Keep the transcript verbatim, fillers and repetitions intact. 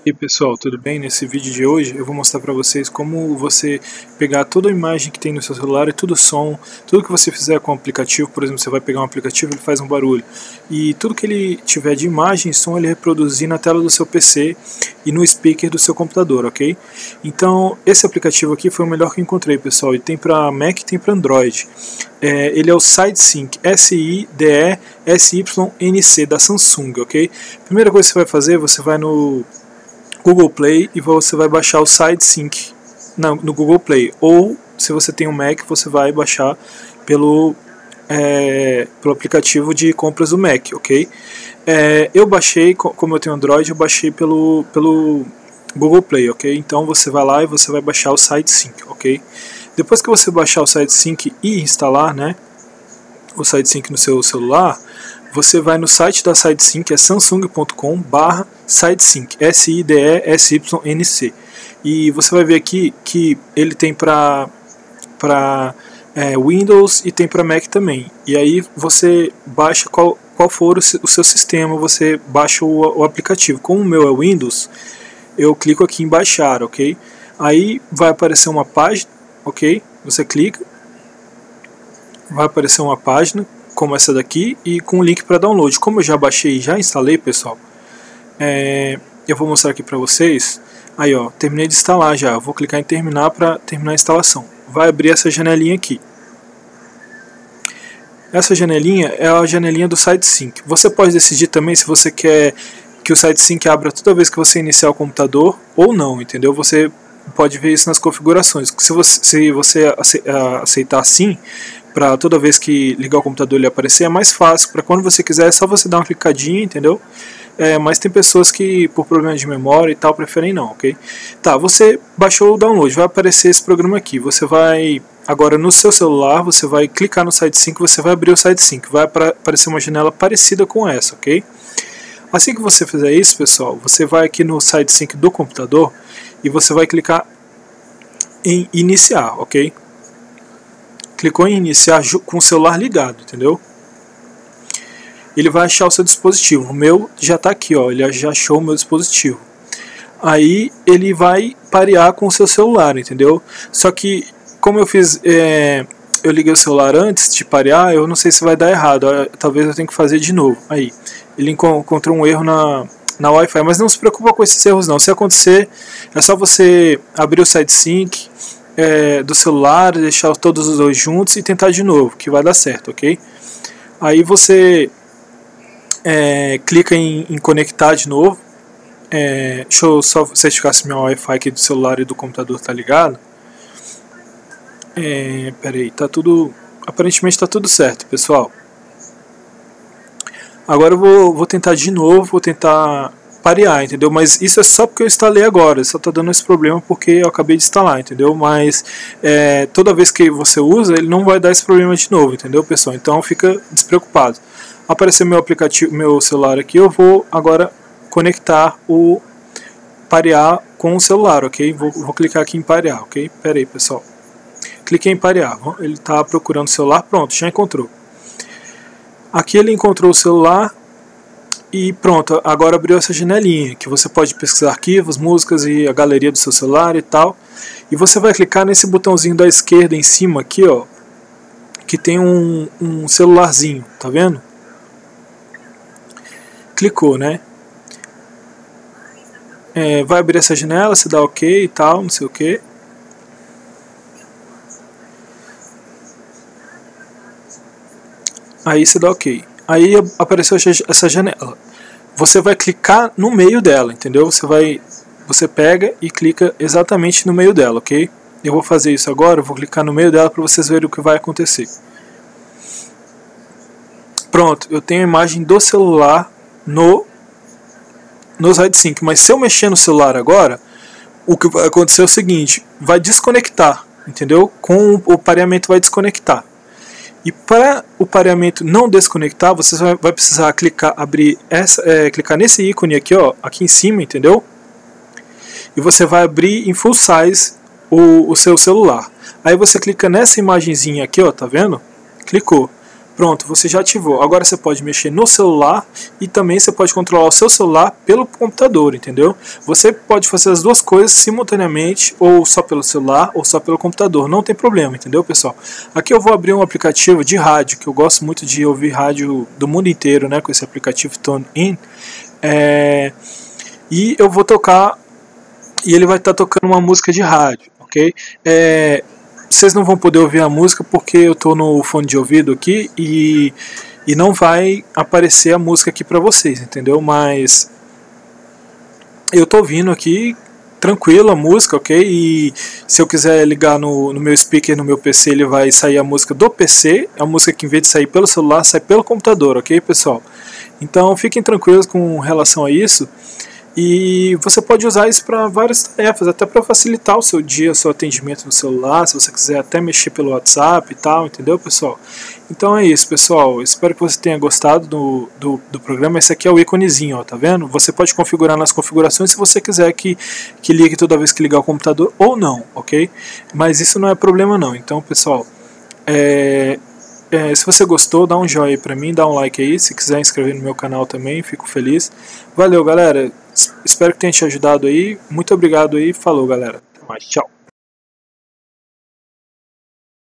E aí pessoal, tudo bem? Nesse vídeo de hoje eu vou mostrar para vocês como você pegar toda a imagem que tem no seu celular e todo som, tudo que você fizer com o aplicativo. Por exemplo, você vai pegar um aplicativo, ele faz um barulho, e tudo que ele tiver de imagem e som ele reproduzir na tela do seu P C e no speaker do seu computador, ok? Então esse aplicativo aqui foi o melhor que eu encontrei, pessoal, e tem para Mac e tem para Android. É, ele é o SideSync, S I D E S Y N C da Samsung, ok? Primeira coisa que você vai fazer, você vai no Google Play e você vai baixar o SideSync no, no Google Play, ou se você tem um Mac você vai baixar pelo, é, pelo aplicativo de compras do Mac, ok? É, eu baixei, como eu tenho Android, eu baixei pelo, pelo Google Play, ok? Então você vai lá e você vai baixar o SideSync, ok? Depois que você baixar o SideSync e instalar, né, o SideSync no seu celular, você vai no site da SideSync, é samsung ponto com barra SideSync, S I D E S Y N C. E você vai ver aqui que ele tem para para é, Windows e tem para Mac também. E aí você baixa qual, qual for o, o seu sistema, você baixa o, o aplicativo. Como o meu é Windows, eu clico aqui em baixar, ok? Aí vai aparecer uma página, ok? Você clica, vai aparecer uma página como essa daqui e com o link para download. Como eu já baixei e já instalei, pessoal, é, eu vou mostrar aqui para vocês. Aí, ó, terminei de instalar já. Eu vou clicar em terminar para terminar a instalação. Vai abrir essa janelinha aqui. Essa janelinha é a janelinha do SideSync. Você pode decidir também se você quer que o SideSync abra toda vez que você iniciar o computador ou não, entendeu? Você pode ver isso nas configurações. Se você, se você aceitar assim, para toda vez que ligar o computador ele aparecer, é mais fácil. Para quando você quiser, é só você dar uma clicadinha, entendeu? É, mas tem pessoas que, por problemas de memória e tal, preferem não, ok? Tá, você baixou o download, vai aparecer esse programa aqui. Você vai, agora no seu celular, você vai clicar no SideSync, você vai abrir o SideSync. Vai aparecer uma janela parecida com essa, ok? Assim que você fizer isso, pessoal, você vai aqui no SideSync do computador e você vai clicar em iniciar, ok? Clicou em iniciar com o celular ligado, entendeu? Ele vai achar o seu dispositivo. O meu já está aqui, ó, ele já achou o meu dispositivo. Aí ele vai parear com o seu celular, entendeu? Só que como eu fiz, é, eu liguei o celular antes de parear, eu não sei se vai dar errado. Talvez eu tenha que fazer de novo. Aí ele encontrou um erro na na Wi-Fi, mas não se preocupa com esses erros não. Se acontecer, é só você abrir o SideSync É, do celular, deixar todos os dois juntos e tentar de novo, que vai dar certo, ok? Aí você é, clica em, em conectar de novo. É, deixa eu só certificar se meu Wi-Fi aqui do celular e do computador tá ligado. É, pera aí, tá tudo, aparentemente tá tudo certo, pessoal. Agora eu vou, vou tentar de novo, vou tentar parear, entendeu? Mas isso é só porque eu instalei agora, só tá dando esse problema porque eu acabei de instalar, entendeu? Mas é, toda vez que você usa, ele não vai dar esse problema de novo, entendeu, pessoal? Então fica despreocupado. Apareceu meu aplicativo, meu celular aqui, eu vou agora conectar o parear com o celular, ok? Vou, vou clicar aqui em parear, ok? Pera aí, pessoal. Cliquei em parear, ele tá procurando o celular, pronto, já encontrou. Aqui ele encontrou o celular. E pronto, agora abriu essa janelinha, que você pode pesquisar arquivos, músicas e a galeria do seu celular e tal. E você vai clicar nesse botãozinho da esquerda em cima aqui, ó, que tem um, um celularzinho, tá vendo? Clicou, né? É, vai abrir essa janela, você dá ok e tal, não sei o que. Aí você dá ok. Aí apareceu essa janela. Você vai clicar no meio dela, entendeu? Você vai, você pega e clica exatamente no meio dela, ok? Eu vou fazer isso agora, eu vou clicar no meio dela para vocês verem o que vai acontecer. Pronto, eu tenho a imagem do celular no, no SideSync, mas se eu mexer no celular agora, o que vai acontecer é o seguinte, vai desconectar, entendeu? Com o pareamento vai desconectar. E para o pareamento não desconectar, você vai precisar clicar, abrir essa, é, clicar nesse ícone aqui, ó, aqui em cima, entendeu? E você vai abrir em full size o, o seu celular. Aí você clica nessa imagenzinha aqui, ó, tá vendo? Clicou. Pronto, você já ativou. Agora você pode mexer no celular e também você pode controlar o seu celular pelo computador, entendeu? Você pode fazer as duas coisas simultaneamente, ou só pelo celular ou só pelo computador, não tem problema, entendeu, pessoal? Aqui eu vou abrir um aplicativo de rádio, que eu gosto muito de ouvir rádio do mundo inteiro, né, com esse aplicativo TuneIn. É... E eu vou tocar, e ele vai estar tocando uma música de rádio, ok? É... Vocês não vão poder ouvir a música porque eu estou no fone de ouvido aqui e, e não vai aparecer a música aqui para vocês, entendeu? Mas eu estou ouvindo aqui tranquilo a música, ok? E se eu quiser ligar no, no meu speaker, no meu P C, ele vai sair a música do P C, a música que em vez de sair pelo celular, sai pelo computador, ok, pessoal? Então fiquem tranquilos com relação a isso. E você pode usar isso para várias tarefas, até para facilitar o seu dia, o seu atendimento no celular, se você quiser até mexer pelo WhatsApp e tal, entendeu, pessoal? Então é isso, pessoal. Espero que você tenha gostado do, do, do programa. Esse aqui é o íconezinho, ó, tá vendo? Você pode configurar nas configurações se você quiser que, que ligue toda vez que ligar o computador ou não, ok? Mas isso não é problema não. Então, pessoal, é... É, se você gostou, dá um joinha aí pra mim, dá um like aí, se quiser inscrever no meu canal também, fico feliz. Valeu, galera, espero que tenha te ajudado aí, muito obrigado aí, falou, galera, até mais, tchau.